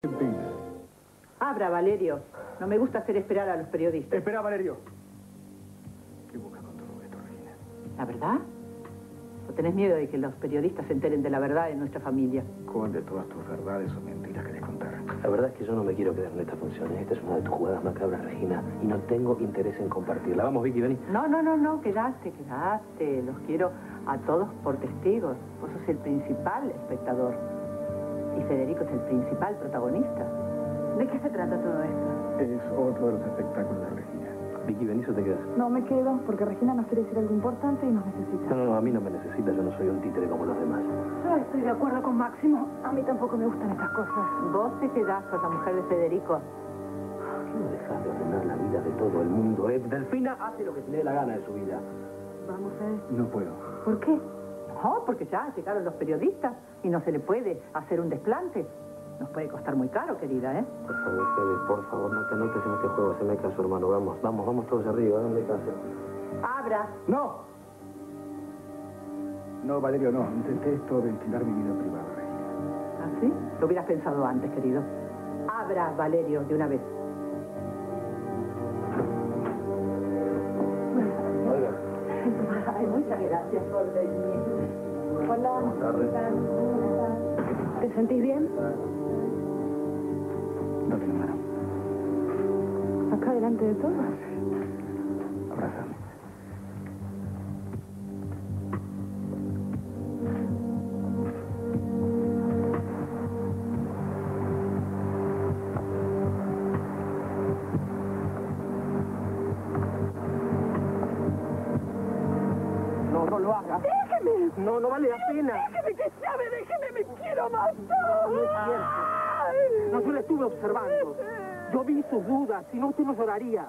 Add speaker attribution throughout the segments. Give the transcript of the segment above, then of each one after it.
Speaker 1: Abra, Valerio. No me gusta hacer esperar a los periodistas.
Speaker 2: Espera, Valerio. ¿Qué buscas con todo esto, Regina?
Speaker 1: ¿La verdad? ¿O tenés miedo de que los periodistas se enteren de la verdad de nuestra familia?
Speaker 2: ¿Cuál de todas tus verdades o mentiras querés contar?
Speaker 3: La verdad es que yo no me quiero quedar en esta función. Esta es una de tus jugadas macabras, Regina, y no tengo interés en compartirla. Vamos, Vicky, vení.
Speaker 1: No, quedaste. Los quiero a todos por testigos. Vos sos el principal espectador. Y Federico es el principal protagonista. ¿De qué se trata todo esto?
Speaker 2: Es otro de los espectáculos de Regina.
Speaker 3: Vicky, venís o te quedas.
Speaker 4: No, me quedo, porque Regina nos quiere decir algo importante y nos necesita.
Speaker 3: No, a mí no me necesita. Yo no soy un títere como los demás.
Speaker 4: Yo estoy de acuerdo con Máximo. A mí tampoco me gustan estas cosas.
Speaker 1: Vos te quedás con la mujer de Federico.
Speaker 3: ¿Qué no dejas de ordenar la vida de todo el mundo, Delfina hace lo que se le dé la gana de su vida.
Speaker 4: Vamos a ver.
Speaker 2: No puedo.
Speaker 4: ¿Por qué?
Speaker 1: No, porque ya llegaron los periodistas y no se le puede hacer un desplante. Nos puede costar muy caro, querida, ¿eh?
Speaker 3: Por favor, Fede, por favor, no te anotes en este juego. Haceme caso, hermano. Vamos todos arriba. Dame caso.
Speaker 1: Abra.
Speaker 2: ¡No! No, Valerio, no. Detesto ventilar mi vida privada, Regina.
Speaker 1: ¿Ah, sí? Lo hubieras pensado antes, querido. Abra, Valerio, de una vez. Ay, muchas gracias por venir.
Speaker 4: Hola.
Speaker 3: Buenas tardes.
Speaker 4: ¿Te sentís bien?
Speaker 2: No tengo mano.
Speaker 4: Acá delante de todos.
Speaker 2: Abrázame.
Speaker 3: No lo hagas.
Speaker 4: ¡Déjeme!
Speaker 3: No vale la pena.
Speaker 4: ¡Déjeme que llame! ¡Déjeme! ¡Me quiero matar!
Speaker 3: No es cierto. No, yo la estuve observando. Yo vi sus dudas, si no usted no lloraría.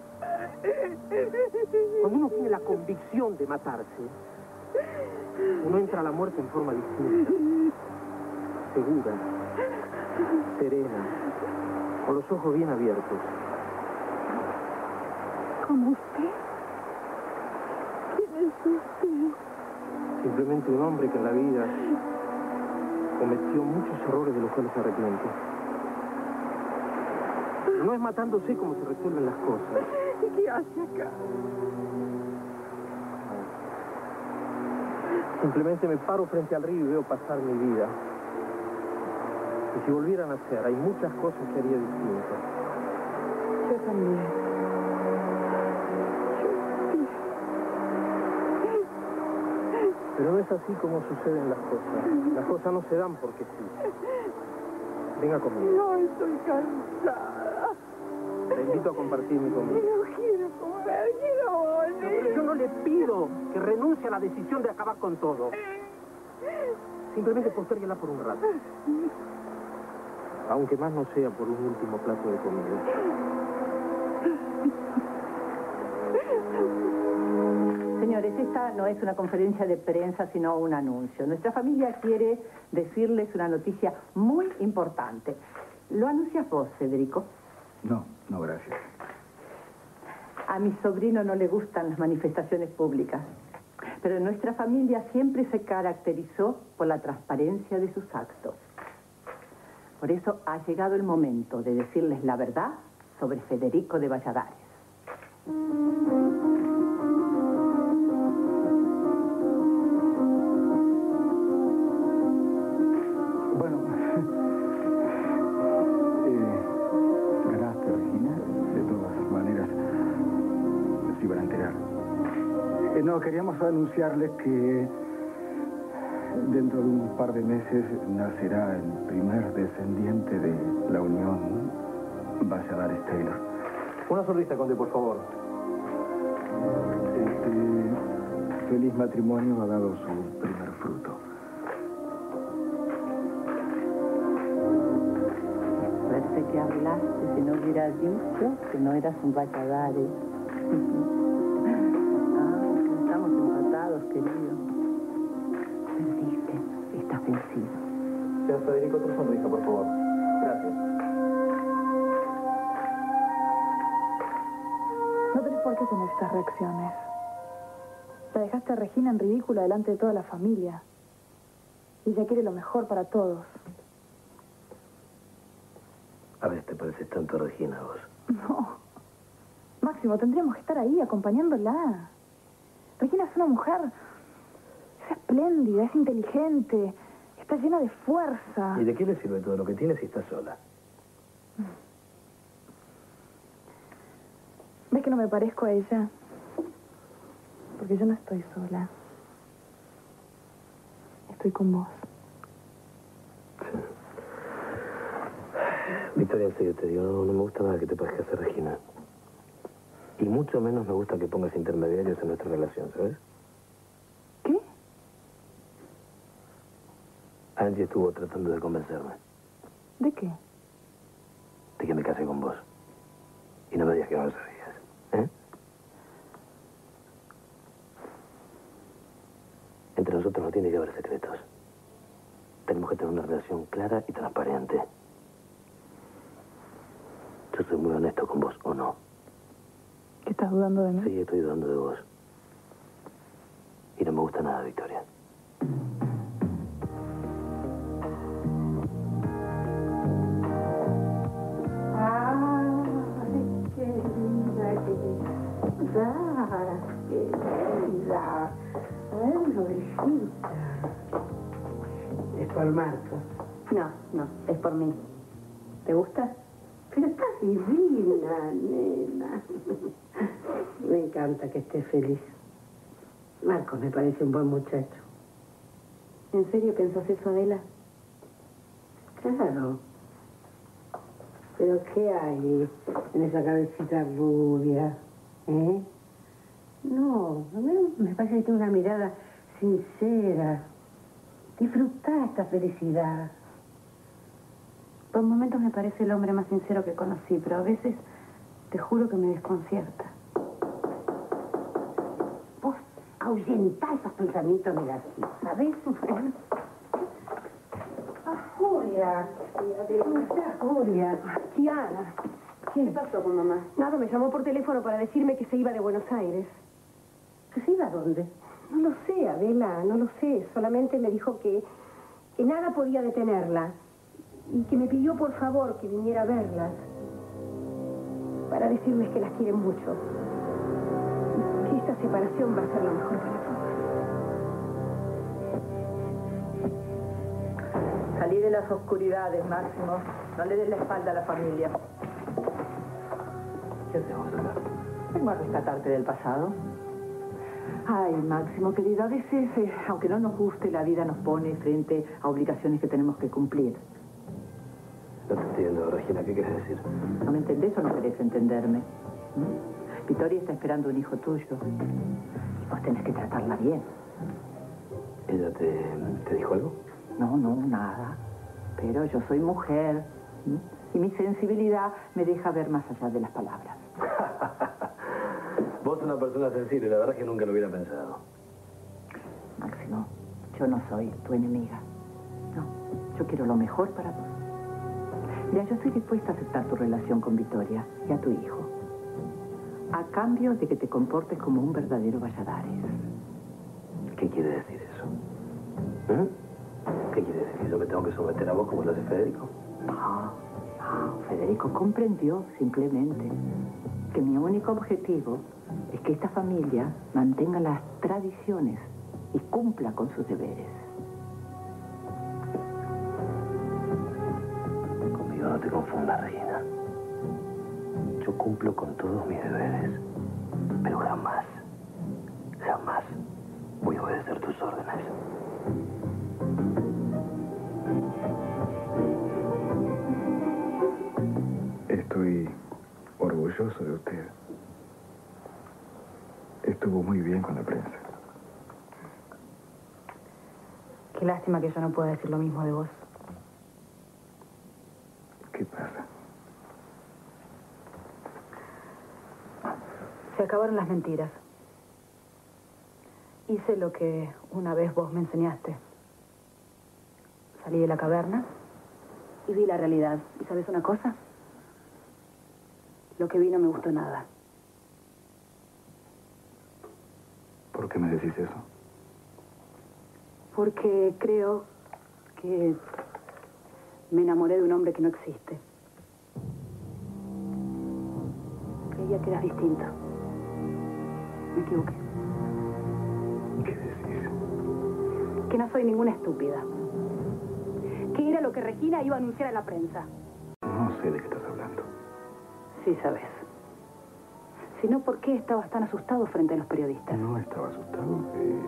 Speaker 3: Cuando uno tiene la convicción de matarse, uno entra a la muerte en forma distinta. Segura, serena, con los ojos bien abiertos.
Speaker 4: ¿Cómo usted? ¿Quién es usted?
Speaker 3: Simplemente un hombre que en la vida cometió muchos errores de los cuales se arrepiente. No es matándose como se resuelven las cosas.
Speaker 4: ¿Qué hace acá?
Speaker 3: Simplemente me paro frente al río y veo pasar mi vida. Y si volviera a nacer, hay muchas cosas que haría distintas.
Speaker 4: Yo también.
Speaker 3: Pero no es así como suceden las cosas. Las cosas no se dan porque sí. Venga conmigo.
Speaker 4: No, estoy cansada.
Speaker 3: Te invito a compartir mi comida.
Speaker 4: No quiero comer, quiero morir.
Speaker 3: Pero yo no le pido que renuncie a la decisión de acabar con todo. Simplemente postérguela por un rato. Aunque más no sea por un último plato de comida.
Speaker 1: Señores, esta no es una conferencia de prensa, sino un anuncio. Nuestra familia quiere decirles una noticia muy importante. ¿Lo anuncias vos, Federico?
Speaker 2: No, gracias.
Speaker 1: A mi sobrino no le gustan las manifestaciones públicas, pero nuestra familia siempre se caracterizó por la transparencia de sus actos. Por eso ha llegado el momento de decirles la verdad sobre Federico de Valladares.
Speaker 2: Bueno, ganaste, Regina. De todas maneras, se iban a enterar. No, queríamos anunciarles que dentro de un par de meses nacerá el primer descendiente de la unión Valladares-Taylor.
Speaker 3: Una sonrisa, Conde, por favor.
Speaker 2: Este feliz matrimonio ha dado su primer fruto.
Speaker 1: Parece que hablaste, si no hubieras dicho que no eras un Valladares. Estamos empatados, querido. Perdiste, estás vencido.
Speaker 3: Señor Federico, otra sonrisa, por favor. Gracias.
Speaker 4: No tenés por qué tener estas reacciones. La dejaste a Regina en ridículo delante de toda la familia. Y ella quiere lo mejor para todos.
Speaker 5: tanto a Regina vos?
Speaker 4: No. Máximo, tendríamos que estar ahí acompañándola. Regina es una mujer... Es espléndida, es inteligente, está llena de fuerza.
Speaker 5: ¿Y de qué le sirve todo lo que tiene si está sola?
Speaker 4: ¿Ves que no me parezco a ella? Porque yo no estoy sola. Estoy con vos.
Speaker 5: Sí. Victoria, en serio te digo, no me gusta nada que te parezcas a Regina. Y mucho menos me gusta que pongas intermediarios en nuestra relación, ¿sabes?
Speaker 4: ¿Qué?
Speaker 5: Angie estuvo tratando de convencerme
Speaker 4: ¿De qué?
Speaker 5: de que me case con vos. Y no me digas que no lo sabías, ¿eh? Entre nosotros no tiene que haber secretos. Tenemos que tener una relación clara y transparente. Yo soy muy honesto con vos, ¿o no?
Speaker 4: ¿Que estás dudando de mí?
Speaker 5: Sí, estoy dudando de vos. Y no me gusta nada, Victoria.
Speaker 6: Ay, qué linda que estás, qué linda. Ay, Lorejita. ¿Es por Marco?
Speaker 1: No, es por mí. ¿Te gusta?
Speaker 6: Pero estás divina, nena. Me encanta que estés feliz. Marco me parece un buen muchacho.
Speaker 1: ¿En serio pensás eso, Adela?
Speaker 6: Claro. Pero ¿qué hay en esa cabecita rubia? ¿Eh? No, me parece que tiene una mirada sincera. Disfrutá esta felicidad.
Speaker 1: Por momentos me parece el hombre más sincero que conocí, pero a veces te juro que me desconcierta.
Speaker 6: Vos ahuyentá esos pensamientos negativos, ¿sabés? Julia. ¿Cómo estás, Julia?
Speaker 1: Tiana, ¿qué pasó con mamá?
Speaker 7: Nada, me llamó por teléfono para decirme que se iba de Buenos Aires.
Speaker 6: ¿Que se iba a dónde?
Speaker 7: No lo sé, Adela, no lo sé. Solamente me dijo que nada podía detenerla. Y que me pidió, por favor, que viniera a verlas. Para decirles que las quiere mucho. Que esta separación va a ser lo mejor para todos.
Speaker 1: Salí de las oscuridades, Máximo. No le des la espalda a la familia.
Speaker 5: ¿Qué hacemos acá?
Speaker 1: Vengo a rescatarte del pasado. Ay, Máximo, querido, a veces, aunque no nos guste, la vida nos pone frente a obligaciones que tenemos que cumplir.
Speaker 5: No te entiendo, Regina, ¿qué quieres decir?
Speaker 1: ¿No me entendés o no querés entenderme? ¿Mm? Victoria está esperando un hijo tuyo. Y vos tenés que tratarla bien.
Speaker 5: ¿Ella te dijo algo?
Speaker 1: No, nada. Pero yo soy mujer. ¿Mm? Y mi sensibilidad me deja ver más allá de las palabras.
Speaker 5: Vos una persona sensible, la verdad es que nunca lo hubiera pensado.
Speaker 1: Máximo, yo no soy tu enemiga. No, yo quiero lo mejor para vos. Mira, yo estoy dispuesta a aceptar tu relación con Victoria y a tu hijo. A cambio de que te comportes como un verdadero Valladares.
Speaker 5: ¿Qué quiere decir eso? ¿Eh? ¿Qué quiere decir? ¿Que yo me tengo que someter a vos como lo hace Federico?
Speaker 1: No. Federico comprendió simplemente que mi único objetivo es que esta familia mantenga las tradiciones y cumpla con sus deberes.
Speaker 5: Conmigo no te confundas, Regina. Yo cumplo con todos mis deberes, pero jamás voy a obedecer tus órdenes.
Speaker 2: Estoy orgulloso de usted. Estuvo muy bien con la prensa.
Speaker 4: Qué lástima que yo no pueda decir lo mismo de vos.
Speaker 2: ¿Qué pasa?
Speaker 4: Se acabaron las mentiras. Hice lo que una vez vos me enseñaste. Salí de la caverna y vi la realidad. ¿Y sabes una cosa? Lo que vi no me gustó nada.
Speaker 2: ¿Por qué me decís eso?
Speaker 4: Porque creo que me enamoré de un hombre que no existe. creía que eras distinto. Me equivoqué.
Speaker 2: ¿Qué decís?
Speaker 4: Que no soy ninguna estúpida. Que era lo que Regina iba a anunciar a la prensa.
Speaker 2: No sé de qué estás hablando.
Speaker 4: Sí sabes. Si no, ¿por qué estabas tan asustado frente a los periodistas?
Speaker 2: No estaba asustado.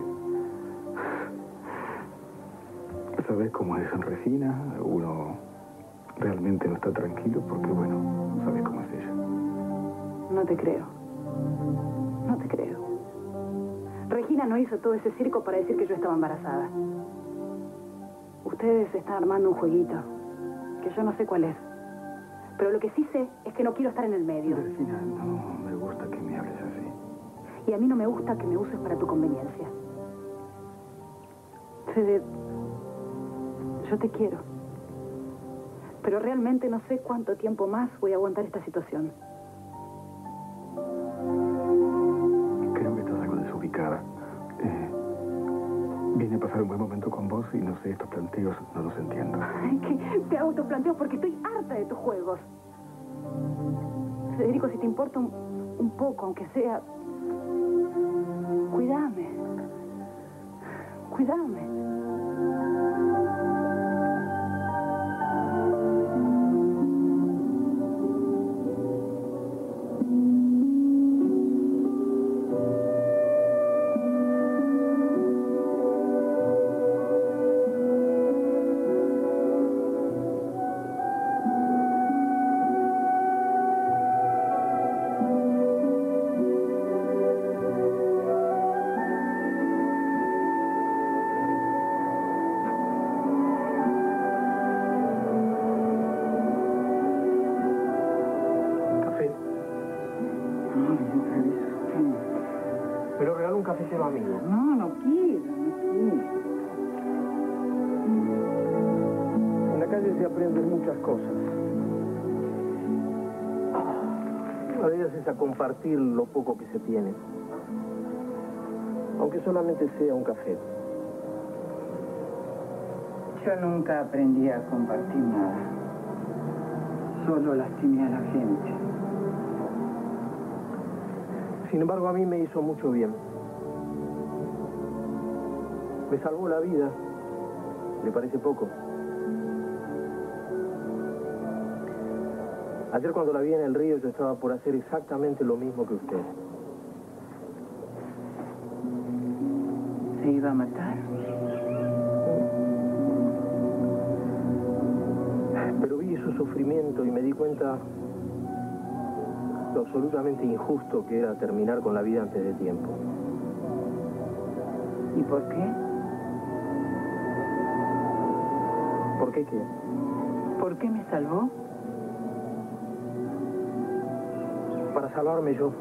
Speaker 2: ¿Sabes cómo es Regina? Uno realmente no está tranquilo porque, bueno, sabes cómo es ella.
Speaker 4: No te creo. No te creo. Regina no hizo todo ese circo para decir que yo estaba embarazada. Ustedes están armando un jueguito que yo no sé cuál es. Pero lo que sí sé es que no quiero estar en el medio.
Speaker 2: Regina, no me gusta que me hables así.
Speaker 4: Y a mí no me gusta que me uses para tu conveniencia. Fede, yo te quiero. Pero realmente no sé cuánto tiempo más voy a aguantar esta situación.
Speaker 2: Creo que estás algo desubicada. Vine a pasar un buen momento con vos y no sé, estos planteos no los entiendo.
Speaker 4: Ay, que te hago estos planteos porque estoy harta de tus juegos. Federico, si te importa un poco, aunque sea... Cuídame. Cuídame.
Speaker 3: Pero regalo un cafecito amigo.
Speaker 6: No quiero, no quiero.
Speaker 3: En la calle se aprenden muchas cosas. Una de ellas es a compartir lo poco que se tiene. Aunque solamente sea un café.
Speaker 6: Yo nunca aprendí a compartir nada. Solo lastimé a la gente.
Speaker 3: Sin embargo, a mí me hizo mucho bien. Me salvó la vida. ¿Le parece poco? Ayer cuando la vi en el río, yo estaba por hacer exactamente lo mismo que usted.
Speaker 6: ¿Se iba a matar?
Speaker 3: Pero vi su sufrimiento y me di cuenta lo absolutamente injusto que era terminar con la vida antes de tiempo.
Speaker 6: ¿Y por qué?
Speaker 3: ¿Por qué qué?
Speaker 6: ¿Por qué me salvó?
Speaker 3: Para salvarme yo.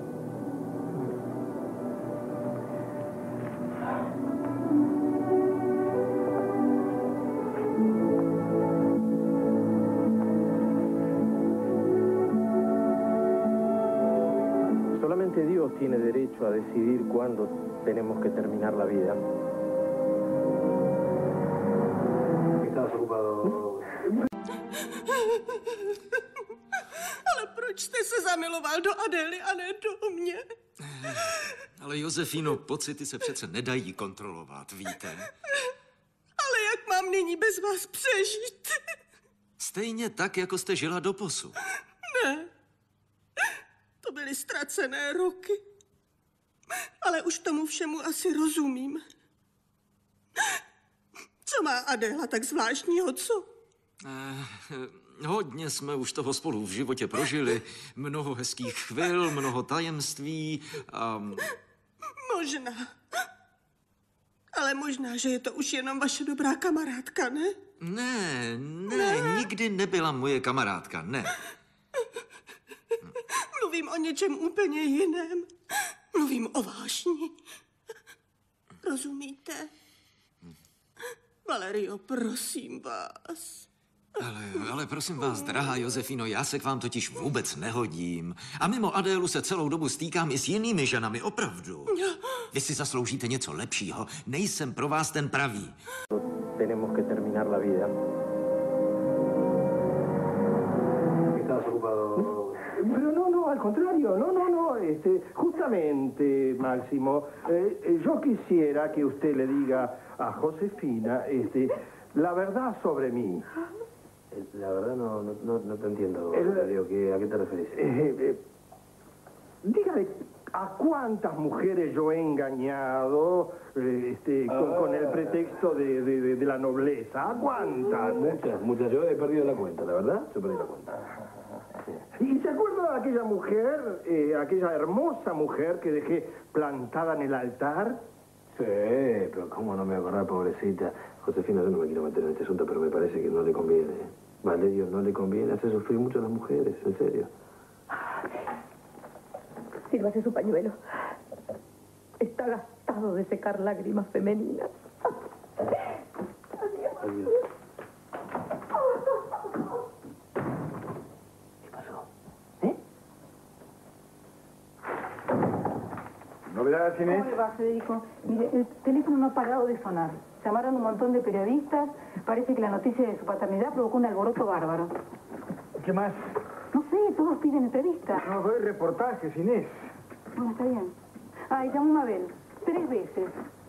Speaker 3: Solamente Dios tiene derecho a decidir cuándo tenemos que terminar la vida.
Speaker 5: ¿Estabas ocupado?
Speaker 8: Ale proč jste se zamiloval do Adély a ne do mě?
Speaker 9: Ale Josefino, pocity se přece nedají kontrolovat, víte?
Speaker 8: Ale jak mám nyní bez vás přežít?
Speaker 9: Stejně tak, jako jste žila doposud.
Speaker 8: Ne. To byly ztracené roky. Ale už tomu všemu asi rozumím. Co má Adéla tak zvláštního, co?
Speaker 9: Hodně jsme už toho spolu v životě prožili. Mnoho hezkých chvil, mnoho tajemství a...
Speaker 8: Možná. Ale možná, že je to už jenom vaše dobrá kamarádka, ne?
Speaker 9: Ne, nikdy nebyla moje kamarádka, ne.
Speaker 8: Mluvím o něčem úplně jiném. Mluvím o vášni. Rozumíte? Valerio, prosím vás.
Speaker 9: Ale prosím vás, drahá Josefino, já se k vám totiž vůbec nehodím. A mimo Adélu se celou dobu stýkám i s jinými ženami, opravdu. Vy si zasloužíte něco lepšího. Nejsem pro vás ten pravý.
Speaker 3: Tenemos que terminar la vida.
Speaker 5: ¿Estabas ocupado?
Speaker 6: Pero no, al
Speaker 10: al contrario, no. Justamente, Máximo, yo quisiera que usted le diga a Josefina, la verdad sobre mí.
Speaker 5: La verdad no te entiendo, Darío. ¿A qué te referís?
Speaker 10: Dígale a cuántas mujeres yo he engañado con el pretexto de la nobleza. ¿A cuántas?
Speaker 5: Muchas. Yo he perdido la cuenta, la verdad. Yo perdí la cuenta.
Speaker 10: ¿Y se acuerda de aquella mujer, aquella hermosa mujer que dejé plantada en el altar?
Speaker 5: Sí, pero ¿cómo no me voy a acordar, pobrecita? Josefina, yo no me quiero meter en este asunto, pero me parece que no le conviene. Valerio, no le conviene hacer sufrir mucho a las mujeres, en serio.
Speaker 1: Sírvase su pañuelo. Está gastado de secar lágrimas femeninas.
Speaker 5: Adiós. ¿Qué pasó?
Speaker 2: ¿Novedades, Inés?
Speaker 1: ¿Cómo le va, Federico? Mire, el teléfono no ha parado de sonar. Llamaron un montón de periodistas. Parece que la noticia de su paternidad provocó un alboroto bárbaro.
Speaker 2: ¿Qué más?
Speaker 1: No sé, todos piden entrevista.
Speaker 2: No doy reportajes, Inés.
Speaker 1: Bueno, está bien. Y llamó Mabel 3 veces.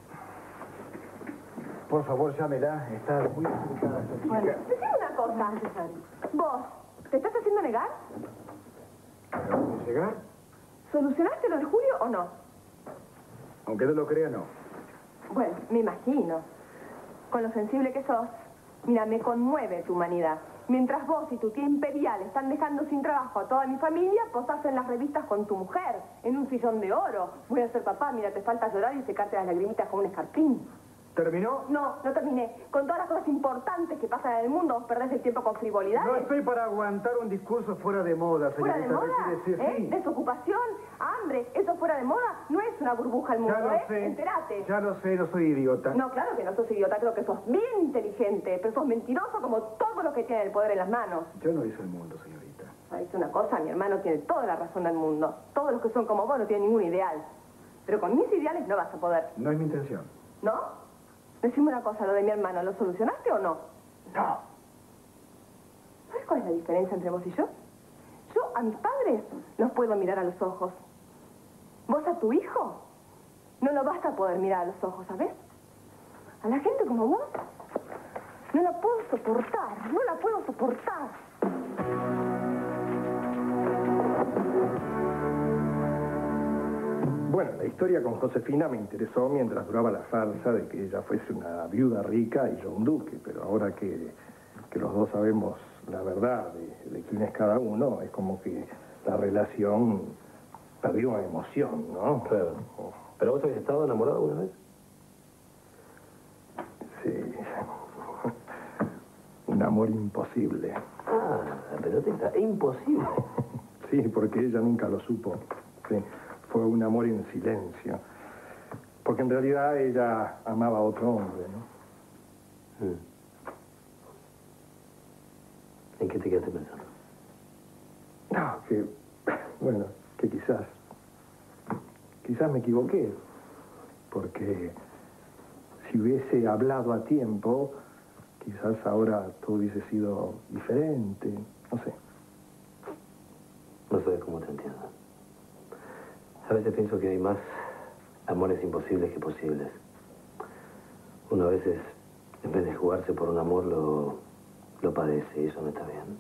Speaker 2: Por favor, llámela. Está muy complicada.
Speaker 1: Bueno, decime una cosa. ¿Vos te estás haciendo negar?
Speaker 2: ¿A dónde llegar?
Speaker 1: ¿Solucionaste lo de Julio o no?
Speaker 2: Aunque no lo crea, no.
Speaker 1: Bueno, me imagino. Con lo sensible que sos, mira, me conmueve tu humanidad. Mientras vos y tu tía imperial están dejando sin trabajo a toda mi familia, posás en las revistas con tu mujer, en un sillón de oro. Voy a ser papá, mira, te falta llorar y secarte las lagrimitas con un escarpín.
Speaker 2: ¿Terminó?
Speaker 1: No terminé. Con todas las cosas importantes que pasan en el mundo, vos perdés el tiempo con frivolidades.
Speaker 2: No estoy para aguantar un discurso fuera de moda, señorita.
Speaker 1: ¿Fuera de moda?
Speaker 2: Sí.
Speaker 1: Desocupación, hambre, eso fuera de moda no es una burbuja al mundo,
Speaker 2: Ya lo sé.
Speaker 1: Entérate.
Speaker 2: Ya lo sé, no soy idiota.
Speaker 1: No, claro que no sos idiota, creo que sos bien inteligente, pero sos mentiroso como todos los que tienen el poder en las manos.
Speaker 2: Yo no hice el mundo, señorita.
Speaker 1: ¿Sabes una cosa? Mi hermano tiene toda la razón del mundo. Todos los que son como vos no tienen ningún ideal. Pero con mis ideales no vas a poder.
Speaker 2: No es mi intención.
Speaker 1: ¿No? Decime una cosa, lo de mi hermano, ¿lo solucionaste o no?
Speaker 2: No.
Speaker 1: ¿Sabes cuál es la diferencia entre vos y yo? Yo a mis padres los puedo mirar a los ojos. Vos a tu hijo no lo vas a poder mirar a los ojos, ¿sabes? A la gente como vos no la puedo soportar, no la puedo soportar.
Speaker 10: Bueno, la historia con Josefina me interesó mientras duraba la farsa de que ella fuese una viuda rica y yo un duque, pero ahora que los dos sabemos la verdad de quién es cada uno, es como que la relación perdió emoción, ¿no?
Speaker 5: Claro. ¿Pero vos habías estado enamorado alguna vez?
Speaker 10: Sí. Un amor imposible.
Speaker 5: La pelotita, imposible.
Speaker 10: Sí, porque ella nunca lo supo. Sí. Fue un amor en silencio. Porque en realidad ella amaba a otro hombre, ¿no?
Speaker 5: ¿En qué te quedaste pensando?
Speaker 10: No, bueno, que quizás me equivoqué. Porque si hubiese hablado a tiempo, quizás ahora todo hubiese sido diferente. No sé.
Speaker 5: No sé cómo te entiendo. A veces pienso que hay más amores imposibles que posibles. Uno a veces, en vez de jugarse por un amor, lo padece y eso no está bien.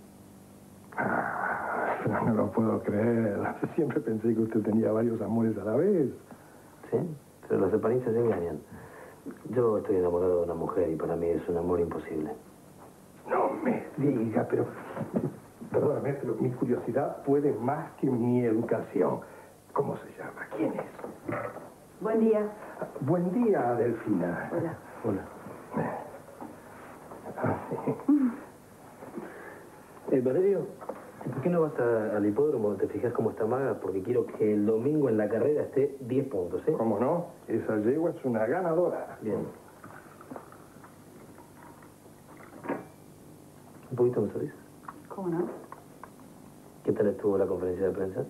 Speaker 10: No lo puedo creer. Siempre pensé que usted tenía varios amores a la vez.
Speaker 5: Sí, pero las apariencias engañan. Yo estoy enamorado de una mujer y para mí es un amor imposible.
Speaker 10: No me diga, pero... Perdóname, pero mi curiosidad puede más que mi educación. ¿Cómo se llama? ¿Quién es?
Speaker 1: Buen día.
Speaker 10: Buen día, Delfina.
Speaker 1: Hola.
Speaker 5: Hola. Valerio, ¿por qué no vas al hipódromo? ¿Te fijas cómo está Maga? Porque quiero que el domingo en la carrera esté 10 puntos, ¿eh?
Speaker 10: ¿Cómo no? Esa yegua es una ganadora.
Speaker 5: Bien. ¿Un poquito me salís?
Speaker 1: ¿Cómo no?
Speaker 5: ¿Qué tal estuvo la conferencia de prensa?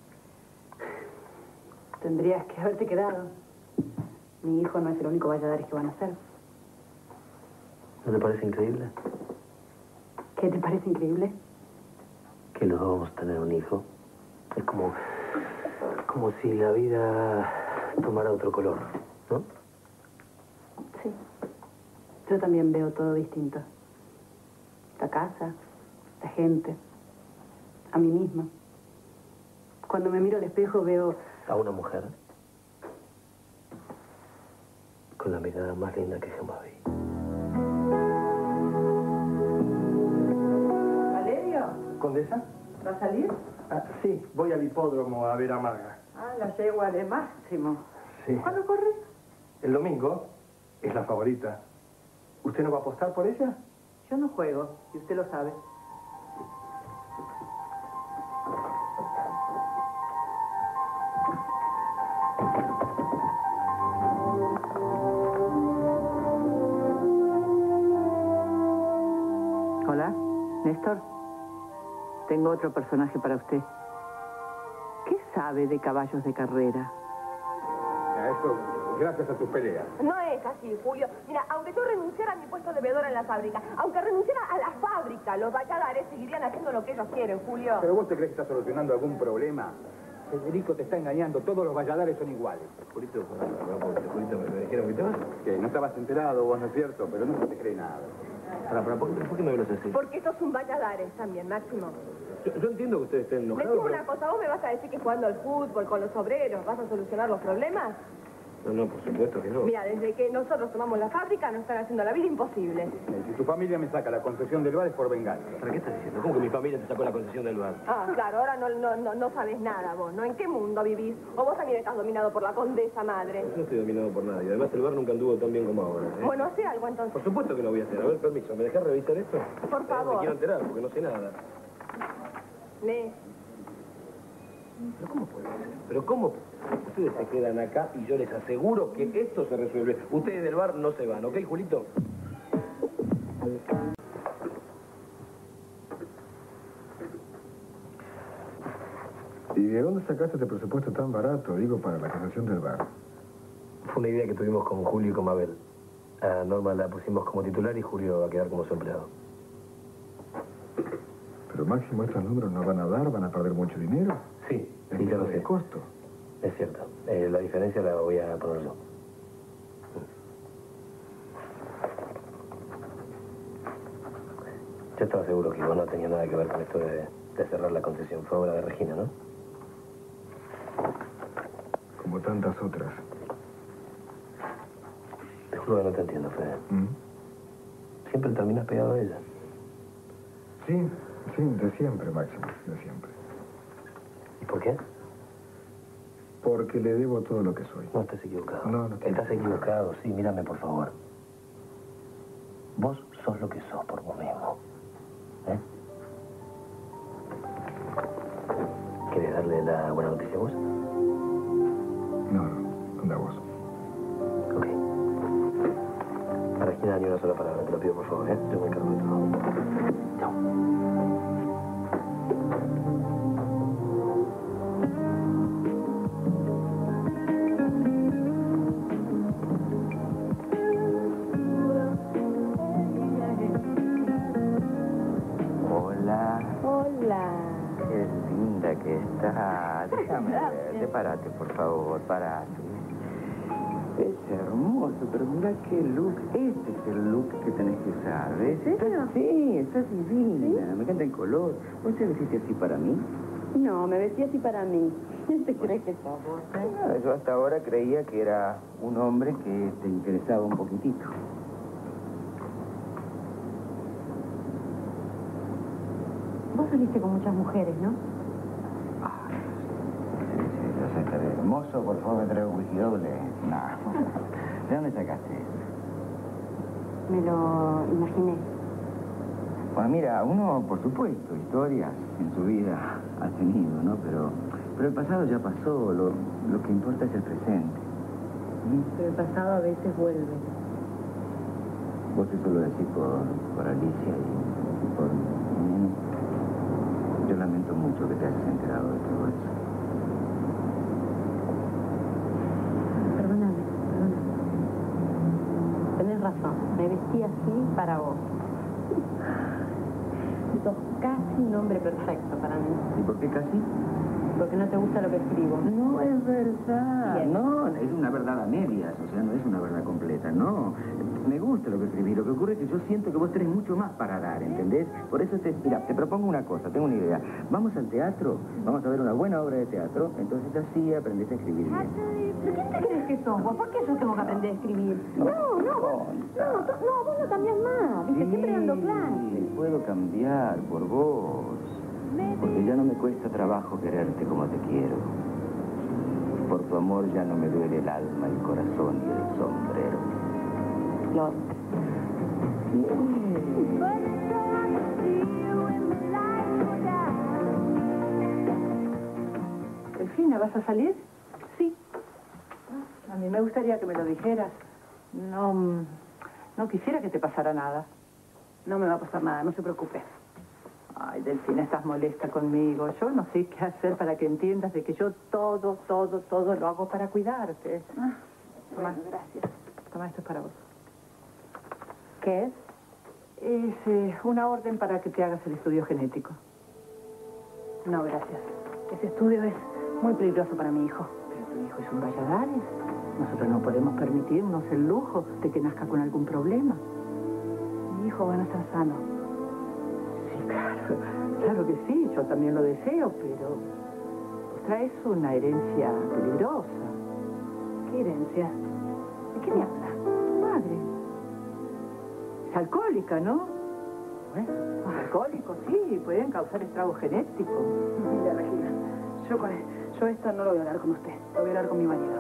Speaker 1: Tendrías que haberte quedado. Mi hijo no es el único Valladares que van a hacer.
Speaker 5: ¿No te parece increíble?
Speaker 1: ¿Qué te parece increíble?
Speaker 5: Que los dos vamos a tener un hijo. Es como si la vida tomara otro color, ¿no?
Speaker 1: Sí. Yo también veo todo distinto. La casa, la gente, a mí misma. Cuando me miro al espejo veo...
Speaker 5: A una mujer con la mirada más linda que jamás vi.
Speaker 1: ¿Valerio?
Speaker 10: ¿Condesa?
Speaker 1: ¿Va a salir?
Speaker 10: Ah, sí, voy al hipódromo a ver a Maga.
Speaker 1: Ah, la yegua de Máximo.
Speaker 10: Sí.
Speaker 1: ¿Cuándo corre?
Speaker 10: El domingo es la favorita. ¿Usted no va a apostar por ella?
Speaker 1: Yo no juego, y usted lo sabe. Hola, Néstor. Tengo otro personaje para usted. ¿Qué sabe de caballos de carrera?
Speaker 2: Eso, gracias a tus peleas.
Speaker 11: No es así, Julio. Mira, aunque yo renunciara a mi puesto de veedora en la fábrica, aunque renunciara a la fábrica, los Valladares seguirían haciendo lo que ellos quieren, Julio.
Speaker 2: ¿Pero vos te crees que estás solucionando algún problema? Federico te está engañando, todos los Valladares son iguales.
Speaker 5: Julito, me dijeron que te vas.
Speaker 2: Que no estabas enterado, vos no es cierto, pero no se te cree nada.
Speaker 5: ¿Por qué me hablas así?
Speaker 11: Porque sos un Valladares también, Máximo.
Speaker 5: Yo entiendo que ustedes estén enojados,
Speaker 11: Decime
Speaker 5: pero...
Speaker 11: una cosa, ¿vos me vas a decir que jugando al fútbol con los obreros vas a solucionar los problemas?
Speaker 5: No, por supuesto que no.
Speaker 11: Mira, desde que nosotros tomamos la fábrica nos están haciendo la vida imposible.
Speaker 2: Si tu familia me saca la concesión del bar es por venganza.
Speaker 5: ¿Para qué estás diciendo? ¿Cómo que mi familia te sacó la concesión del bar?
Speaker 11: Ah, claro, ahora no sabes nada vos, ¿no? ¿En qué mundo vivís? O vos también estás dominado por la condesa madre.
Speaker 5: Yo no estoy dominado por nadie. Además, el bar nunca anduvo tan bien como ahora.
Speaker 11: Bueno, hace algo entonces.
Speaker 5: Por supuesto que lo voy a hacer. A ver, permiso, ¿me dejás revisar esto?
Speaker 11: Por favor.
Speaker 5: Me quiero enterar, porque no sé nada. ¿Pero cómo puede ser? ¿Pero cómo? Ustedes se quedan acá y yo les aseguro que esto se resuelve. Ustedes del bar no se van, ¿ok, Julito?
Speaker 2: ¿Y de dónde sacaste este presupuesto tan barato, digo, para la concesión del bar?
Speaker 5: Fue una idea que tuvimos con Julio y con Mabel. A Norma la pusimos como titular y Julio va a quedar como su empleado.
Speaker 2: Pero Máximo, estos números no van a dar, van a perder mucho dinero.
Speaker 5: Sí, ya lo sé.
Speaker 2: ¿El costo?
Speaker 5: Es cierto. La diferencia la voy a poner yo. Yo estaba seguro que vos no tenía nada que ver con esto de cerrar la concesión. Fue obra de Regina, ¿no?
Speaker 2: Como tantas otras.
Speaker 5: Te juro que no te entiendo, Fede. Siempre terminas pegado a ella.
Speaker 2: Sí, de siempre, Máximo, de siempre.
Speaker 5: ¿Y por qué?
Speaker 2: Porque le debo todo lo que soy.
Speaker 5: No estás equivocado.
Speaker 2: No
Speaker 5: Estás equivocado, sí, mírame, por favor. Vos sos lo que sos por vos mismo. ¿Eh? ¿Querés darle la buena noticia a vos?
Speaker 2: No, anda vos.
Speaker 5: Ok. A Regina ni una sola palabra, te lo pido por favor, ¿eh? Yo me encargo de todo. Chao.
Speaker 12: Qué linda que está. Déjame verte, párate, por favor, párate. Es hermoso, pero mira qué look. Este es el look que tenés que usar, ¿ves?
Speaker 6: ¿En serio?
Speaker 12: Sí, estás divina. Me encanta el color. ¿Vos te vestiste así para mí?
Speaker 6: No, me vestí así para mí. ¿Quién te crees que sos vos,
Speaker 12: Yo hasta ahora creía que era un hombre que te interesaba un poquitito.
Speaker 6: Vos saliste con muchas mujeres, ¿no?
Speaker 12: Sí, o sea, está bien. Mozo, por favor, me trae un whisky doble. No. ¿De dónde sacaste eso?
Speaker 6: Me lo imaginé.
Speaker 12: Bueno, mira, uno, por supuesto, historias en su vida ha tenido, ¿no? Pero el pasado ya pasó. Lo que importa es el presente.
Speaker 6: Pero el pasado a veces vuelve.
Speaker 12: Vos eso lo decís por Alicia y por mí. Yo lamento mucho que te hayas enterado de todo eso.
Speaker 6: Perdóname. Tenés razón, me vestí así para vos. Sos casi un hombre perfecto para mí.
Speaker 12: ¿Y por qué casi?
Speaker 6: Porque
Speaker 1: que no te gusta lo que escribo.
Speaker 12: No es verdad.
Speaker 1: Bien.
Speaker 12: No, es una verdad a medias. O sea, no es una verdad completa. No. Me gusta lo que escribí. Lo que ocurre es que yo siento que vos tenés mucho más para dar, ¿entendés? Por eso mira, te propongo una cosa. Tengo una idea. Vamos al teatro. Vamos a ver una buena obra de teatro. Entonces así aprendés a escribir bien.
Speaker 7: ¿Pero quién te crees que sos vos? ¿Por qué yo tengo que aprender a escribir? No, vos no cambias más. Viste, siempre dando clases.
Speaker 12: Puedo cambiar por vos. Porque ya no me cuesta trabajo quererte como te quiero. Por tu amor ya no me duele el alma, el corazón y el sombrero.
Speaker 1: Lo... Delfina, ¿vas a salir?
Speaker 7: Sí.
Speaker 1: A mí me gustaría que me lo dijeras. No quisiera que te pasara nada.
Speaker 7: No me va a pasar nada, no se preocupe.
Speaker 1: Ay, Delfina, estás molesta conmigo. Yo no sé qué hacer para que entiendas de que yo todo lo hago para cuidarte.
Speaker 7: Bueno, gracias.
Speaker 1: Toma, esto es para vos.
Speaker 7: ¿Qué es?
Speaker 1: Es una orden para que te hagas el estudio genético.
Speaker 7: No, gracias. Ese estudio es muy peligroso para mi hijo.
Speaker 1: Pero tu hijo es un Valladares. Nosotros no podemos permitirnos el lujo de que nazca con algún problema.
Speaker 7: Mi hijo va a nacer sano.
Speaker 1: Sí, claro que sí, yo también lo deseo, pero vos traes una herencia peligrosa.
Speaker 7: ¿Qué herencia? ¿De qué me habla?
Speaker 1: Tu madre. Es alcohólica, ¿no? Bueno, los alcohólicos sí, pueden causar estragos genéticos.
Speaker 7: Mira, Regina, yo esto no lo voy a hablar con usted, lo voy a hablar con mi marido.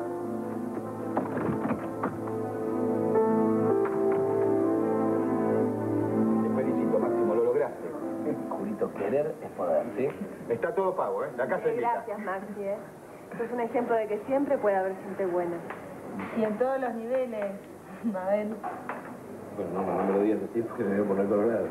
Speaker 13: Te felicito, Máximo, lo lograste. Julito, querer es poder, ¿sí? Está todo pago, ¿eh? La casa es invita.
Speaker 11: Gracias, Maxi, ¿eh? Esto es un ejemplo de que siempre puede haber gente buena.
Speaker 14: Y en todos los niveles, Mabel.
Speaker 5: Bueno, no me lo digas así porque me voy a poner colorado.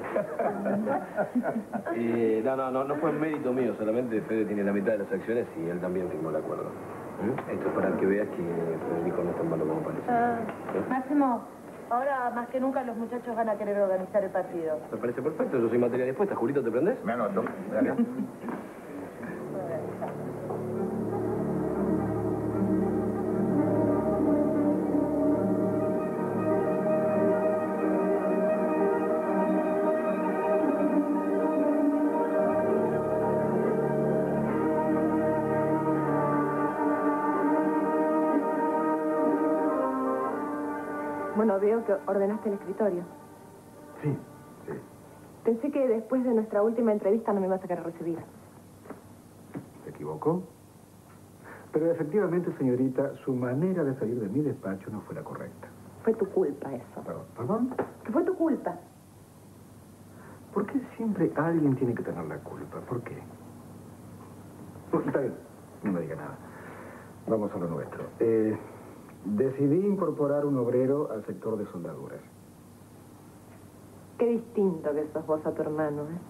Speaker 5: No fue mérito mío, solamente Fede tiene la mitad de las acciones y él también firmó el acuerdo. Esto es para que veas que Federico no es tan malo como parece.
Speaker 14: Máximo, ahora más que nunca los muchachos van a querer organizar el partido.
Speaker 5: Me parece perfecto, yo soy materia dispuesta. Julito, ¿te prendés?
Speaker 13: Me anoto. Ven acá.
Speaker 11: Bueno, veo que ordenaste el escritorio.
Speaker 2: Sí.
Speaker 11: Pensé que después de nuestra última entrevista no me ibas a querer recibir.
Speaker 2: ¿Se equivocó? Pero efectivamente, señorita, su manera de salir de mi despacho no fue la correcta.
Speaker 11: Fue tu culpa eso.
Speaker 2: ¿Perdón?
Speaker 11: Que fue tu culpa.
Speaker 2: ¿Por qué siempre alguien tiene que tener la culpa? ¿Por qué? Está bien, no me diga nada. Vamos a lo nuestro. Decidí incorporar un obrero al sector de soldaduras.
Speaker 11: Qué distinto que sos vos a tu hermano, ¿eh?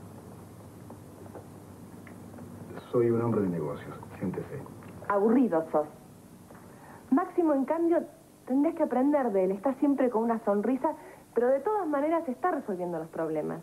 Speaker 2: Soy un hombre de negocios, siéntese.
Speaker 11: Aburrido sos. Máximo, en cambio, tendrías que aprender de él. Está siempre con una sonrisa, pero de todas maneras está resolviendo los problemas.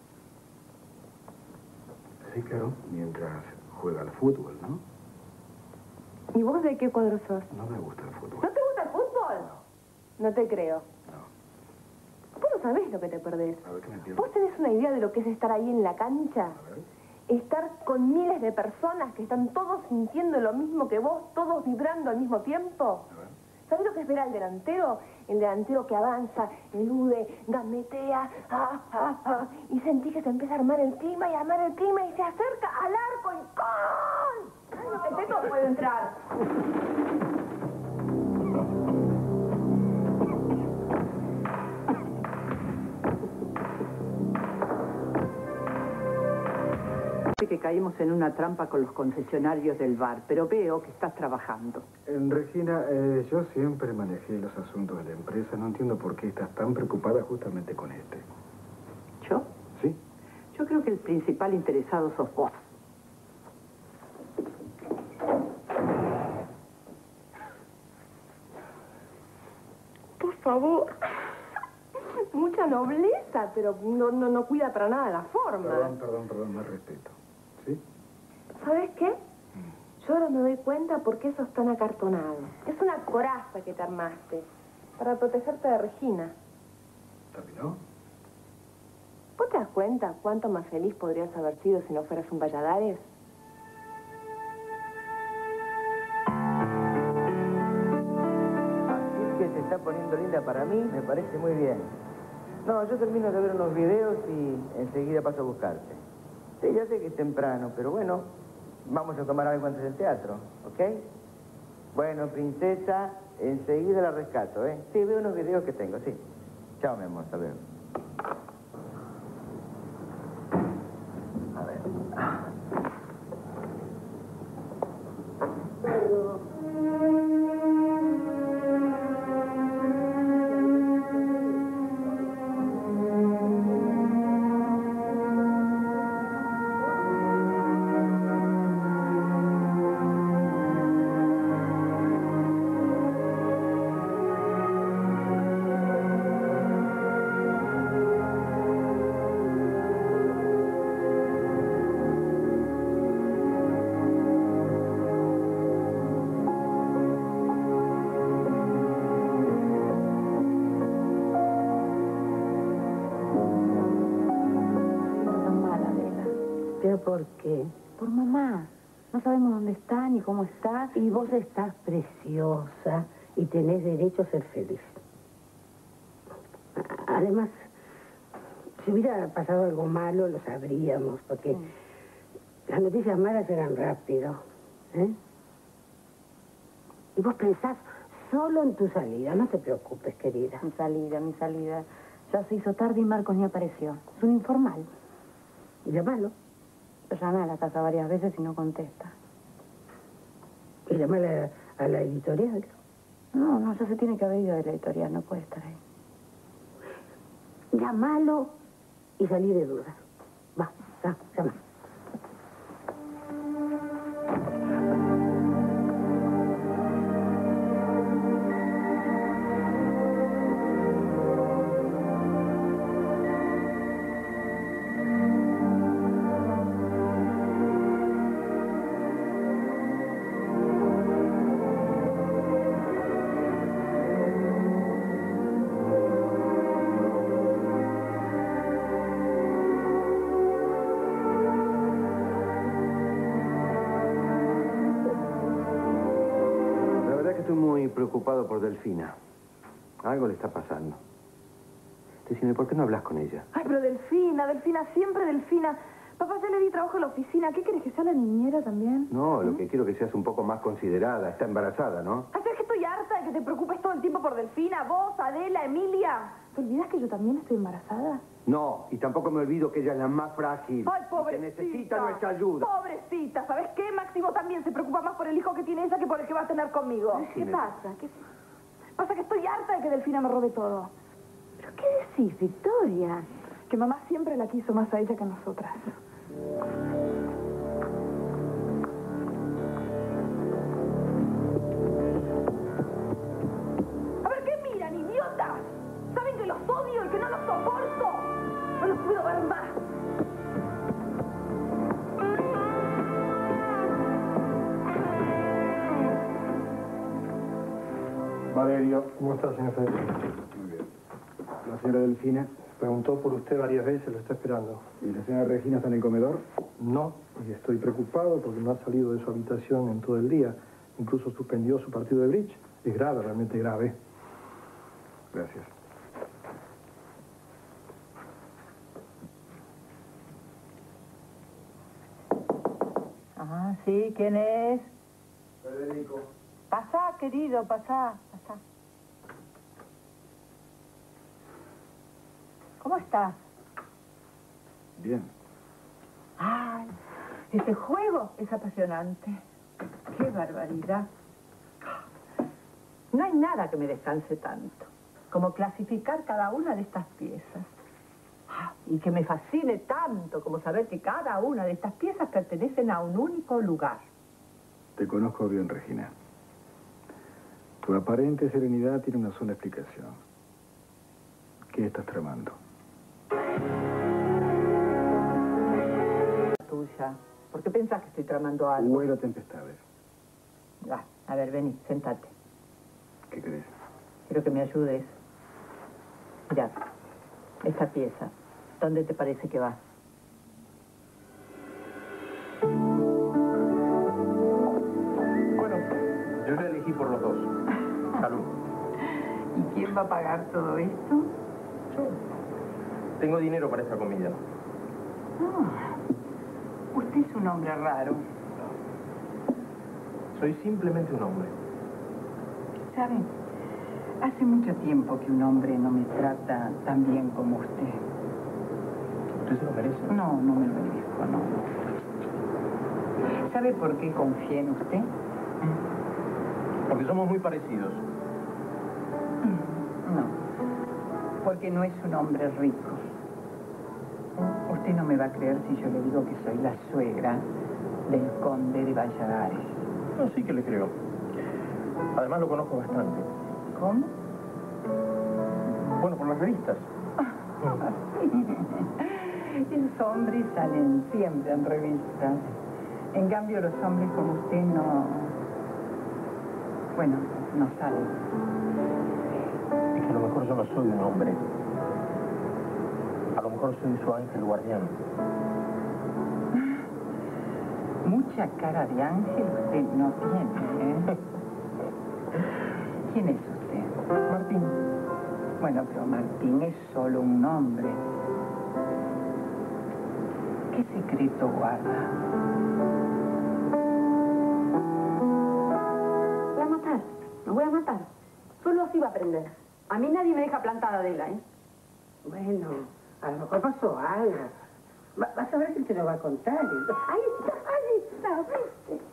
Speaker 2: Sí, claro, mientras juega al fútbol, ¿no?
Speaker 11: ¿Y vos de qué cuadro sos?
Speaker 2: No me gusta el fútbol.
Speaker 11: ¿No te gusta el fútbol? No te creo. Vos no sabés lo que te perdés.
Speaker 2: A ver, ¿qué me pierdo?
Speaker 11: ¿Vos tenés una idea de lo que es estar ahí en la cancha? Estar con miles de personas que están todos sintiendo lo mismo que vos, todos vibrando al mismo tiempo. ¿Sabés lo que es ver al delantero? El delantero que avanza, elude, gambetea, y sentí que se empieza a armar el clima y se acerca al arco y ¡gol! ¡Ay, no, el teto puede entrar!
Speaker 1: Que caímos en una trampa con los concesionarios del bar, pero veo que estás trabajando.
Speaker 2: Regina, yo siempre manejé los asuntos de la empresa. No entiendo por qué estás tan preocupada justamente con este.
Speaker 1: ¿Yo?
Speaker 2: Sí.
Speaker 1: Yo creo que el principal interesado sos vos.
Speaker 11: Por favor. Mucha nobleza, pero no cuida para nada la forma.
Speaker 2: Perdón, más respeto. ¿Sí?
Speaker 11: ¿Sabes qué? Yo ahora me doy cuenta por qué sos tan acartonado. Es una coraza que te armaste para protegerte de Regina.
Speaker 2: ¿Terminó?
Speaker 11: ¿Vos te das cuenta cuánto más feliz podrías haber sido si no fueras un Valladares?
Speaker 12: Así que se está poniendo linda para mí, me parece muy bien. No, yo termino de ver unos videos y enseguida paso a buscarte. Sí, ya sé que es temprano, pero bueno, vamos a tomar algo antes del teatro, ¿ok? Bueno, princesa, enseguida la rescato, ¿eh? Sí, veo unos videos que tengo, sí. Chao, mi amor, hasta luego. A ver.
Speaker 6: ¿Por qué?
Speaker 4: Por mamá. No sabemos dónde está ni cómo está.
Speaker 6: Y vos estás preciosa y tenés derecho a ser feliz. Además, si hubiera pasado algo malo, lo sabríamos, porque las noticias malas eran rápido. ¿Eh? Y vos pensás solo en tu salida. No te preocupes, querida.
Speaker 4: Mi salida. Ya se hizo tarde y Marcos ni apareció. Es un informal.
Speaker 6: Llámalo.
Speaker 4: Lo llamé a la casa varias veces y no contesta.
Speaker 6: ¿Y llamar a la editorial?
Speaker 4: No, ya se tiene que haber ido de la editorial, no puede estar ahí.
Speaker 6: Llámalo y salí de dudas. Va, llama.
Speaker 12: Estoy muy preocupado por Delfina. Algo le está pasando. Decime, ¿por qué no hablas con ella?
Speaker 4: Ay, pero Delfina, siempre Delfina. Papá, ya le di trabajo en la oficina. ¿Qué querés, que sea la niñera también?
Speaker 12: No, lo que quiero es que seas un poco más considerada. Está embarazada, ¿no?
Speaker 4: Ay, es que estoy harta de que te preocupes todo el tiempo por Delfina. Vos, Adela, Emilia. ¿Te olvidas que yo también estoy embarazada?
Speaker 12: No, y tampoco me olvido que ella es la más frágil.
Speaker 4: Ay, pobrecita.
Speaker 12: Que necesita nuestra ayuda.
Speaker 4: Pobrecita. ¿Sabes qué? Máximo también se preocupa más por el hijo que tiene ella que por el que va a tener conmigo. ¿Qué pasa? Pasa que estoy harta de que Delfina me robe todo. ¿Pero qué decís, Victoria? Que mamá siempre la quiso más a ella que a nosotras. A ver, ¿qué miran, idiotas? ¿Saben que los odio y que no los soporto? No los puedo ver más.
Speaker 10: Valerio, ¿cómo está, señor Federico?
Speaker 2: Muy bien. La señora Delfina.
Speaker 10: Preguntó por usted varias veces, lo está esperando.
Speaker 2: ¿Y la señora Regina está en el comedor?
Speaker 10: No, y estoy preocupado porque no ha salido de su habitación en todo el día. Incluso suspendió su partido de bridge. Es grave, realmente grave.
Speaker 2: Gracias.
Speaker 1: Ah, sí, ¿quién es?
Speaker 2: Federico.
Speaker 1: Pasá, querido, pasá. ¿Cómo estás?
Speaker 2: Bien.
Speaker 1: Ay, ese juego es apasionante. ¡Qué barbaridad! No hay nada que me descanse tanto como clasificar cada una de estas piezas. Y que me fascine tanto como saber que cada una de estas piezas pertenecen a un único lugar.
Speaker 2: Te conozco bien, Regina. Tu aparente serenidad tiene una sola explicación. ¿Qué estás tramando?
Speaker 1: Tuya. ¿Por qué pensás que estoy tramando algo?
Speaker 2: Vuelo tempestades.
Speaker 1: Va, a ver, vení, sentate.
Speaker 2: ¿Qué crees?
Speaker 1: Quiero que me ayudes. Mirá, esta pieza, ¿dónde te parece que va?
Speaker 13: Bueno, yo la elegí por los dos. Salud.
Speaker 1: ¿Y quién va a pagar todo esto?
Speaker 13: Yo tengo dinero para esta comida.
Speaker 1: Usted es un hombre raro.
Speaker 13: Soy simplemente un hombre.
Speaker 1: ¿Sabe? Hace mucho tiempo que un hombre no me trata tan bien como usted.
Speaker 13: ¿Usted se lo merece?
Speaker 1: No, no me lo merezco, no. ¿Sabe por qué confié en usted?
Speaker 13: Porque somos muy parecidos.
Speaker 1: No, porque no es un hombre rico. Usted no me va a creer si yo le digo que soy la suegra del conde de Valladares.
Speaker 13: No, sí que le creo. Además lo conozco bastante.
Speaker 1: ¿Cómo?
Speaker 13: Bueno, por las revistas.
Speaker 1: Los hombres salen siempre en revistas. En cambio, los hombres como usted no... Bueno, no salen.
Speaker 13: Es que a lo mejor yo no soy un hombre. A lo mejor soy su ángel guardián.
Speaker 1: Mucha cara de ángel usted no tiene, ¿eh? ¿Quién es usted?
Speaker 13: Martín.
Speaker 1: Bueno, pero Martín es solo un hombre. ¿Qué secreto guarda?
Speaker 7: Voy a matar. Nos voy a matar. Solo así va a aprender. A mí nadie me deja plantada, Adela, ¿eh?
Speaker 6: Bueno, a lo mejor pasó algo. Vas a ver si te lo va a contar.
Speaker 7: Ahí está, ¿viste?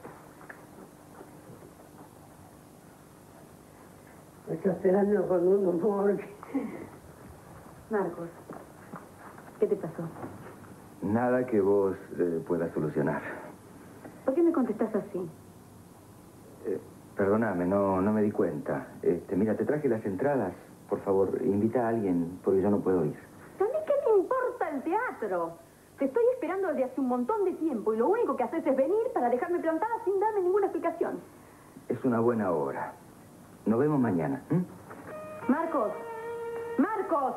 Speaker 6: Me está esperando con un humor.
Speaker 7: Marcos, ¿qué te pasó?
Speaker 12: Nada que vos puedas solucionar.
Speaker 7: ¿Por qué me contestás así?
Speaker 12: Perdóname, no me di cuenta. Mira, te traje las entradas. Por favor, invita a alguien, porque yo no puedo ir.
Speaker 7: ¿A mí qué me importa el teatro? Te estoy esperando desde hace un montón de tiempo y lo único que haces es venir para dejarme plantada sin darme ninguna explicación.
Speaker 12: Es una buena obra. Nos vemos mañana.
Speaker 7: Marcos, Marcos.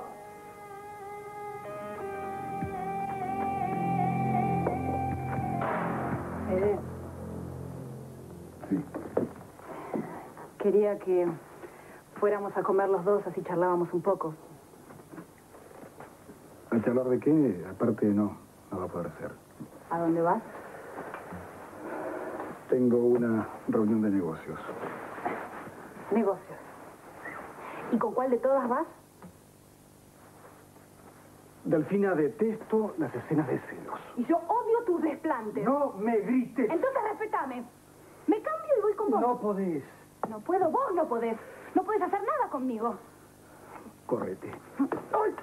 Speaker 2: Sí.
Speaker 1: Quería que fuéramos a comer los dos, así charlábamos un poco.
Speaker 2: ¿A charlar de qué? Aparte, no va a poder ser.
Speaker 1: ¿A dónde vas?
Speaker 2: Tengo una reunión de negocios.
Speaker 1: Negocios. ¿Y con cuál de todas vas?
Speaker 2: Delfina, detesto las escenas de celos.
Speaker 7: Y yo odio tus desplantes.
Speaker 2: No me grites.
Speaker 7: Entonces respetame. Me cambio y voy con vos.
Speaker 2: No podés.
Speaker 7: No puedo, vos no podés. No podés hacer nada conmigo.
Speaker 2: Córrete.
Speaker 7: ¡Ay!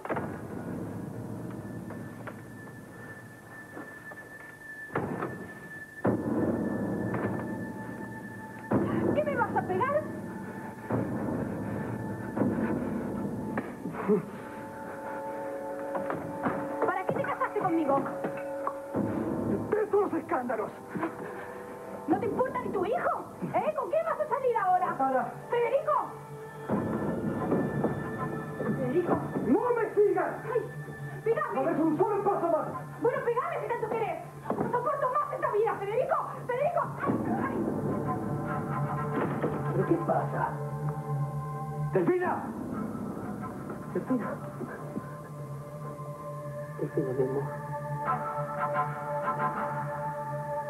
Speaker 7: ¿Qué me vas a pegar? ¿Para qué te casaste conmigo?
Speaker 2: ¡Detesto los escándalos!
Speaker 7: ¿No te importa ni tu hijo? ¿Eh? ¿Con quién vas a salir ahora?
Speaker 2: Para.
Speaker 7: ¡Federico! ¡Federico!
Speaker 2: ¡No me sigas!
Speaker 7: ¡Ay! ¡Pegame!
Speaker 2: ¡No des un solo paso más!
Speaker 7: Bueno, pegame si tanto querés. No soporto más esta vida, Federico. ¡Federico! ¡Ay!
Speaker 2: ¿Pero qué pasa? ¡Delfina!
Speaker 6: Delfina. Delfina, mi amor.